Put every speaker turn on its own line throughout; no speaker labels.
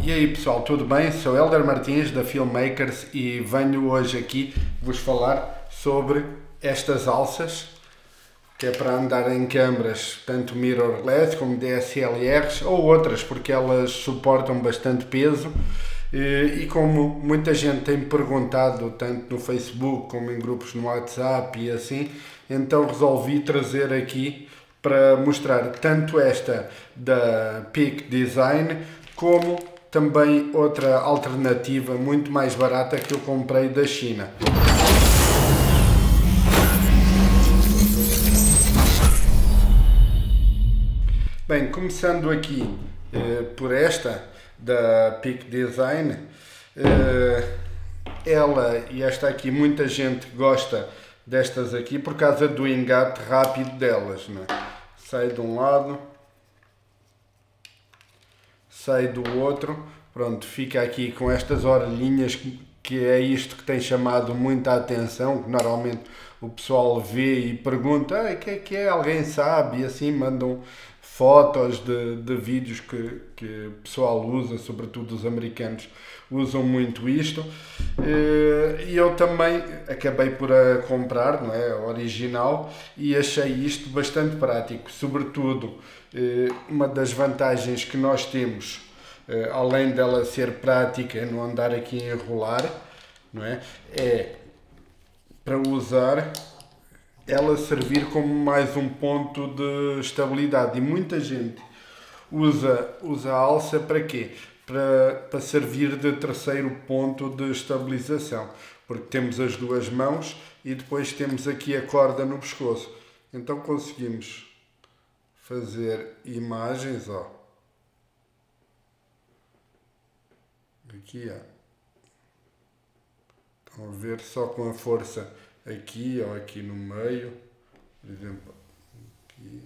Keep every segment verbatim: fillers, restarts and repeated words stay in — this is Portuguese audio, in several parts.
E aí pessoal, tudo bem? Sou Hélder Martins da Filmmakers e venho hoje aqui vos falar sobre estas alças, que é para andar em câmaras tanto mirrorless como D S L Rs ou outras, porque elas suportam bastante peso. E como muita gente tem me perguntado, tanto no Facebook como em grupos no WhatsApp e assim, então resolvi trazer aqui para mostrar tanto esta da Peak Design como também outra alternativa muito mais barata que eu comprei da China. Bem, começando aqui eh, por esta da Peak Design, eh, ela e esta aqui, muita gente gosta destas aqui por causa do engate rápido delas, não é? Sai de um lado, sai do outro, pronto, fica aqui com estas orelhinhas, que é isto que tem chamado muita atenção, que normalmente o pessoal vê e pergunta, o que é que é, alguém sabe, e assim mandam fotos de, de vídeos que, que o pessoal usa, sobretudo os americanos usam muito isto, e eu também acabei por a comprar, não é, original, e achei isto bastante prático. Sobretudo, uma das vantagens que nós temos, além dela ser prática, não andar aqui a enrolar, não é, é para usar ela servir como mais um ponto de estabilidade, e muita gente usa, usa a alça para quê? Para, para servir de terceiro ponto de estabilização, porque temos as duas mãos e depois temos aqui a corda no pescoço, então conseguimos fazer imagens, ó, aqui, ó, estão a ver, só com a força aqui ou aqui no meio, por exemplo, aqui,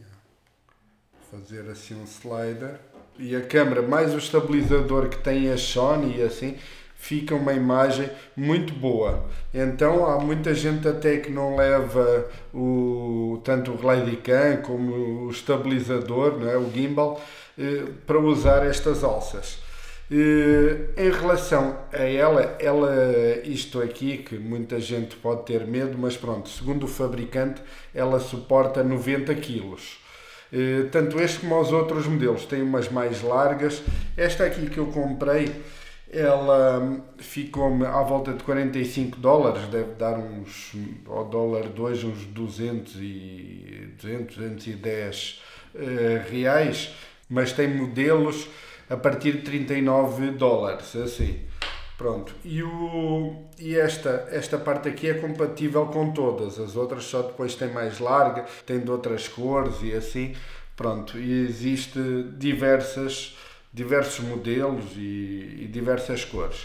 fazer assim um slider, e a câmera mais o estabilizador que tem a Sony e assim, fica uma imagem muito boa. Então há muita gente até que não leva o, tanto o Glidecam como o estabilizador, não é, o gimbal, eh, para usar estas alças. Uh, em relação a ela, ela, isto aqui, que muita gente pode ter medo, mas pronto, segundo o fabricante, ela suporta noventa quilos. Uh, tanto este como os outros modelos, tem umas mais largas. Esta aqui que eu comprei, ela ficou-me à volta de quarenta e cinco dólares, deve dar uns, ao dólar dois, uns duzentos e duzentos e dez uh, reais, mas tem modelos a partir de trinta e nove dólares, assim, pronto. E, o, e esta, esta parte aqui é compatível com todas, as outras só depois tem mais larga, tem de outras cores e assim, pronto. E existe diversas, diversos modelos e, e diversas cores.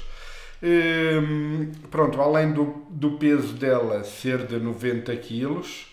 Hum, pronto, além do, do peso dela ser de noventa quilos,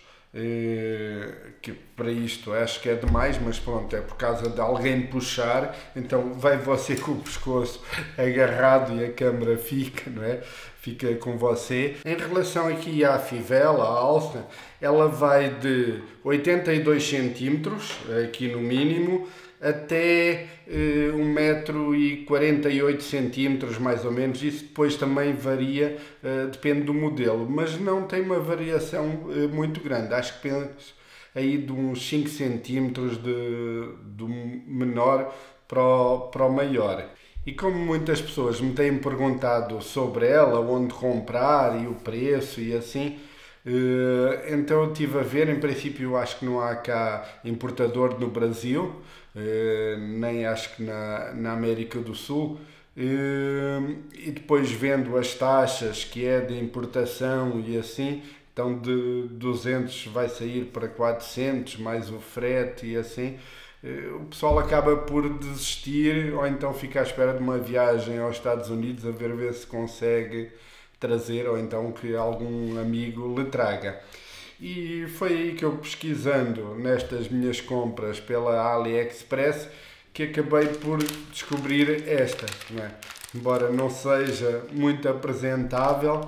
que para isto acho que é demais, mas pronto, é por causa de alguém puxar, então vai você com o pescoço agarrado e a câmera fica, não é? Fica com você. Em relação aqui à fivela, à alça, ela vai de oitenta e dois centímetros, aqui no mínimo, até uh, um metro e quarenta e oito centímetros, mais ou menos. Isso depois também varia, uh, depende do modelo, mas não tem uma variação uh, muito grande. Acho que penso aí de uns cinco centímetros de, do menor para o, para o maior. E como muitas pessoas me têm perguntado sobre ela, onde comprar e o preço e assim, uh, então eu estive a ver. Em princípio acho que não há cá importador no Brasil, Uh, nem acho que na, na América do Sul, uh, e depois vendo as taxas que é de importação e assim, então de duzentos vai sair para quatrocentos, mais o frete e assim, uh, o pessoal acaba por desistir, ou então fica à espera de uma viagem aos Estados Unidos a ver, ver se consegue trazer, ou então que algum amigo lhe traga. E foi aí que eu, pesquisando nestas minhas compras pela AliExpress, que acabei por descobrir esta, não é? Embora não seja muito apresentável,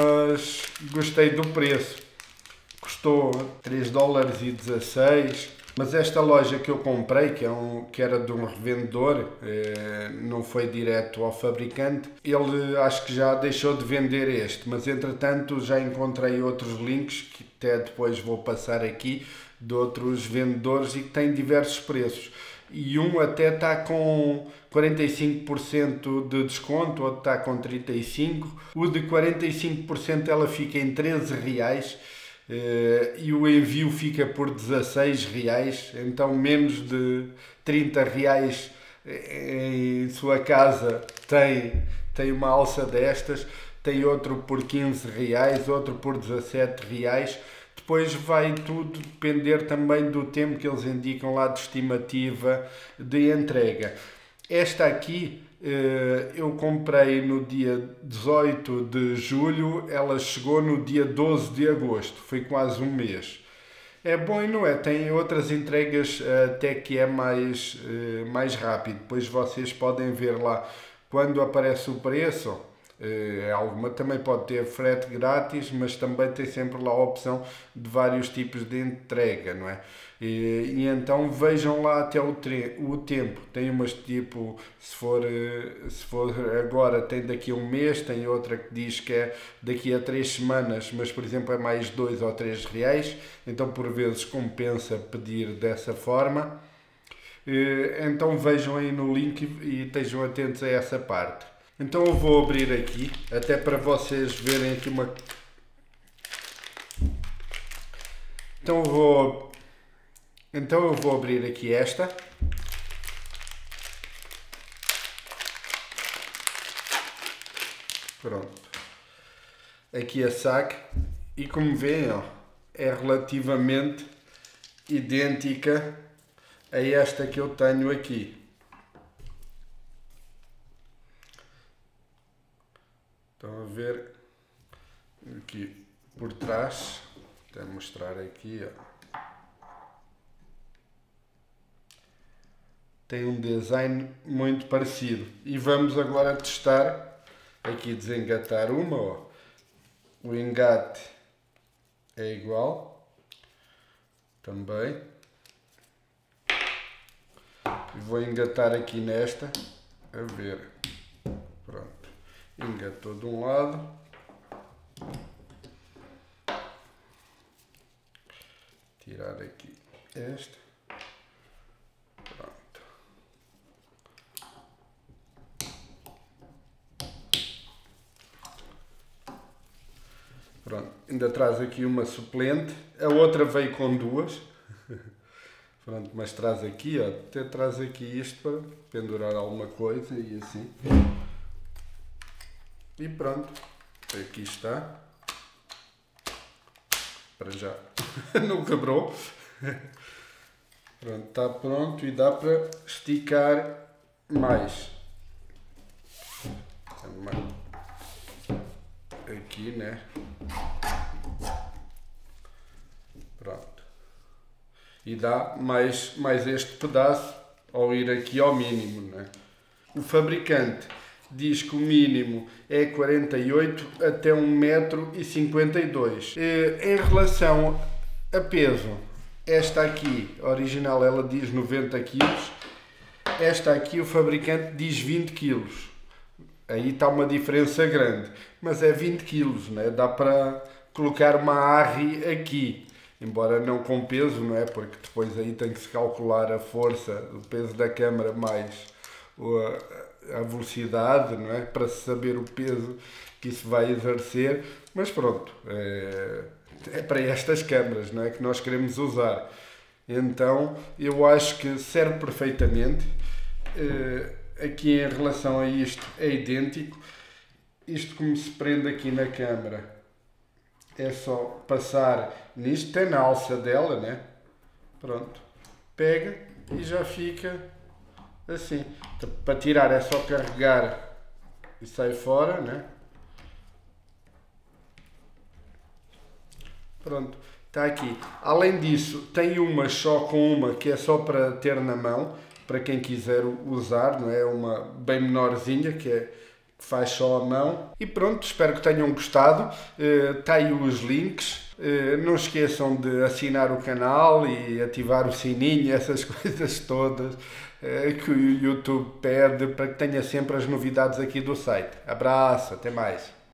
mas gostei do preço. Custou três dólares e dezasseis, Mas esta loja que eu comprei, que, é um, que era de um revendedor, eh, não foi direto ao fabricante, ele acho que já deixou de vender este, mas entretanto já encontrei outros links, que até depois vou passar aqui, de outros vendedores e que têm diversos preços. E um até está com quarenta e cinco por cento de desconto, outro está com trinta e cinco por cento. O de quarenta e cinco por cento ela fica em treze reais. Uh, e o envio fica por dezasseis reais, então menos de trinta reais em sua casa tem, tem uma alça destas, tem outro por quinze reais, outro por dezassete reais. Depois vai tudo depender também do tempo que eles indicam lá de estimativa de entrega. Esta aqui eu comprei no dia dezoito de julho, ela chegou no dia doze de agosto, foi quase um mês. É bom e não é, tem outras entregas até que é mais, mais rápido, depois vocês podem ver lá quando aparece o preço. É, alguma também pode ter frete grátis, mas também tem sempre lá a opção de vários tipos de entrega, não é? E, e então vejam lá até o, tre o tempo. Tem umas tipo, se for, se for agora, tem daqui a um mês, tem outra que diz que é daqui a três semanas, mas por exemplo é mais dois ou três reais, então por vezes compensa pedir dessa forma. E, então vejam aí no link e estejam atentos a essa parte. Então eu vou abrir aqui, até para vocês verem aqui uma... Então eu vou, então eu vou abrir aqui esta. Pronto. Aqui a saque. E como veem, ó, é relativamente idêntica a esta que eu tenho aqui. Estão a ver aqui por trás, vou mostrar aqui, ó. Tem um design muito parecido. E vamos agora testar, aqui desengatar uma, ó. O engate é igual, também. E vou engatar aqui nesta, a ver, pronto. Engatou de um lado, tirar aqui esta, pronto. Pronto, ainda traz aqui uma suplente, a outra veio com duas, pronto, mas traz aqui, ó, até traz aqui isto para pendurar alguma coisa e assim. E pronto, aqui está, para já não quebrou, pronto, está pronto e dá para esticar mais, aqui, né, pronto, e dá mais, mais este pedaço ao ir aqui ao mínimo, né. O fabricante diz que o mínimo é quarenta e oito até um metro e cinquenta e dois. Em relação a peso, esta aqui, original, ela diz noventa quilos. Esta aqui o fabricante diz vinte quilos. Aí está uma diferença grande. Mas é vinte quilos, né? Dá para colocar uma Arri aqui. Embora não com peso, não é? Porque depois aí tem que se calcular a força, o peso da câmara mais a velocidade, não é? Para saber o peso que isso vai exercer, mas pronto, é, é para estas câmaras, não é, que nós queremos usar. Então eu acho que serve perfeitamente. É, aqui em relação a isto é idêntico. Isto como se prende aqui na câmara é só passar nisto, tem na alça dela, né? Pronto, pega e já fica assim. Para tirar é só carregar e sai fora, né? Pronto, está aqui. Além disso, tem uma só com uma que é só para ter na mão, para quem quiser usar, não é? Uma bem menorzinha que é faz só a mão. E pronto, espero que tenham gostado. Está aí os links. Não esqueçam de assinar o canal e ativar o sininho, essas coisas todas que o YouTube pede para que tenha sempre as novidades aqui do site. Abraço, até mais.